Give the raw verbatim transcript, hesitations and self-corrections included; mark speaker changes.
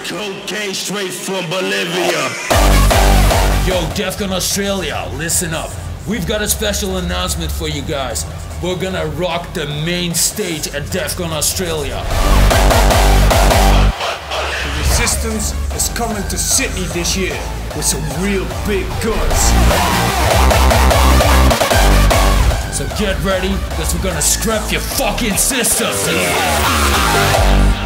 Speaker 1: cocaine straight from Bolivia.
Speaker 2: Yo, Defqon Australia, listen up. We've got a special announcement for you guys. We're gonna rock the main stage at Defqon Australia.
Speaker 3: The Resistance is coming to Sydney this year with some real big guns.
Speaker 2: So get ready, because we're gonna scrap your fucking system.